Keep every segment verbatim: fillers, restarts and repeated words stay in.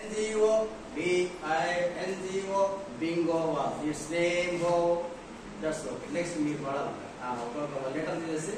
G O, B I N G O, bingo was its name. Go. That's okay. Next me bada. Ah, okay. Letter जैसे.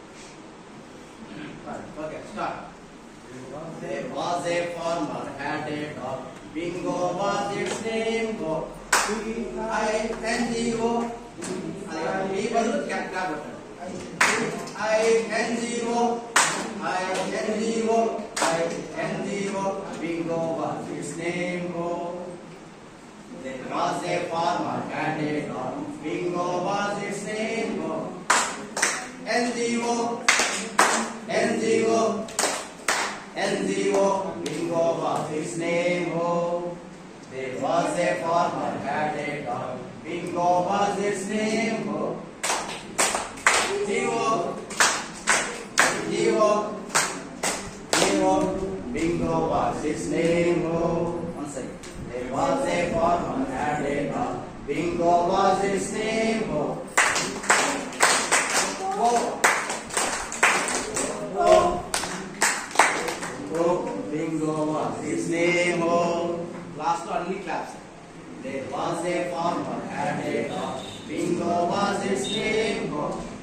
Okay, start. There was a farmer had a dog. Bingo was its name. Go. B I N G O. B बदलो क्या क्या बता? I N G O. I N G O. I N G O. Bingo was its name. Go. There was a farmer had a dog. Bingo was its name. Go. N G O. N G O. N G O. Bingo was its name. Go. There was a farmer had a dog. Bingo was its name. Go. G O. G O. G O. Bingo was its name. Go. One second. There was a farmer had a dog. Bingo was its name. Go. Go. Go. Go. Bingo was its name. Go. Last one, only claps. There was a farmer had a dog. Bingo was its name. Go.